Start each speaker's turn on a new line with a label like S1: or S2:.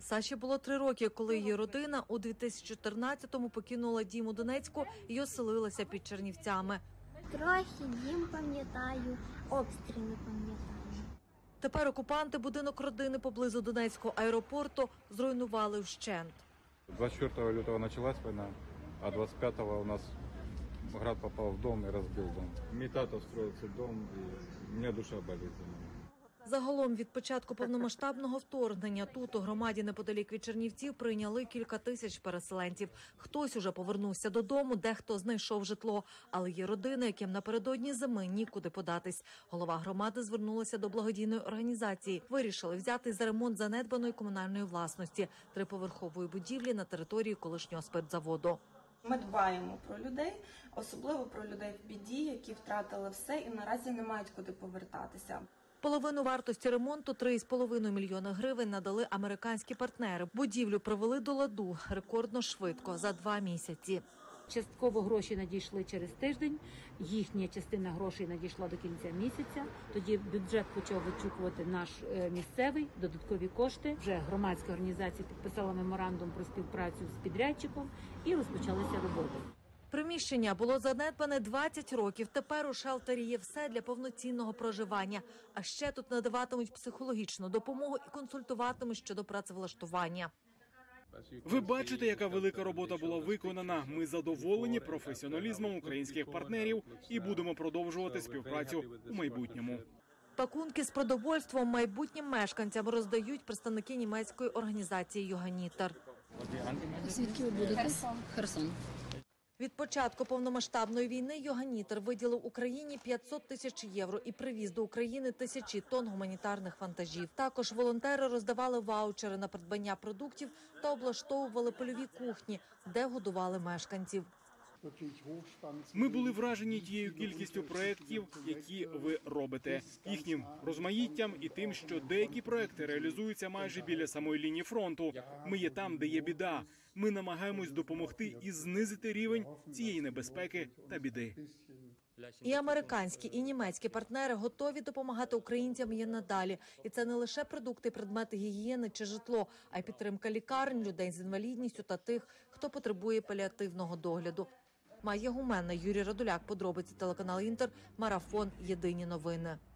S1: Саші було 3 роки, коли її родина у 2014-му покинула дім у Донецьку і оселилася під Чернівцями.
S2: Трохи дім пам'ятаю, обстріли пам'ятаю.
S1: Тепер окупанти будинок родини поблизу Донецького аеропорту зруйнували вщент.
S3: 24 лютого почалась війна, а 25-го у нас град попав в дом і розбив дом. Мій тато строїв цей дом, і мене душа болить за ним.
S1: Загалом від початку повномасштабного вторгнення тут, у громаді неподалік від Чернівців, прийняли кілька тисяч переселенців. Хтось уже повернувся додому, дехто знайшов житло. Але є родини, яким напередодні зими нікуди податись. Голова громади звернулася до благодійної організації. Вирішили взяти за ремонт занедбаної комунальної власності – 3-поверхової будівлі на території колишнього спиртзаводу.
S4: Ми дбаємо про людей, особливо про людей в біді, які втратили все і наразі не мають куди повертатися.
S1: Половину вартості ремонту – 3,5 мільйона гривень надали американські партнери. Будівлю привели до ладу рекордно швидко – за 2 місяці.
S5: Частково гроші надійшли через тиждень, їхня частина грошей надійшла до кінця місяця. Тоді бюджет почав вичікувати наш місцевий, додаткові кошти. Вже громадська організація підписала меморандум про співпрацю з підрядчиком і розпочалися роботи.
S1: Приміщення було занедбане 20 років. Тепер у шелтері є все для повноцінного проживання. А ще тут надаватимуть психологічну допомогу і консультуватимуть щодо працевлаштування.
S6: Ви бачите, яка велика робота була виконана. Ми задоволені професіоналізмом українських партнерів і будемо продовжувати співпрацю у майбутньому.
S1: Пакунки з продовольством майбутнім мешканцям роздають представники німецької організації «Йоганітер».
S7: Звідки ви будете? Херсон.
S1: Від початку повномасштабної війни «Йоганітер» виділив Україні 500 тисяч євро і привіз до України тисячі тонн гуманітарних вантажів. Також волонтери роздавали ваучери на придбання продуктів та облаштовували польові кухні, де годували мешканців.
S6: Ми були вражені тією кількістю проєктів, які ви робите, їхнім розмаїттям і тим, що деякі проєкти реалізуються майже біля самої лінії фронту. Ми є там, де є біда. Ми намагаємось допомогти і знизити рівень цієї небезпеки та біди.
S1: І американські, і німецькі партнери готові допомагати українцям і надалі. І це не лише продукти, предмети гігієни чи житло, а й підтримка лікарень, людей з інвалідністю та тих, хто потребує паліативного догляду. Майя Гуменна, Юрій Радуляк, подробиці, телеканал «Інтер», Марафон, Єдині новини.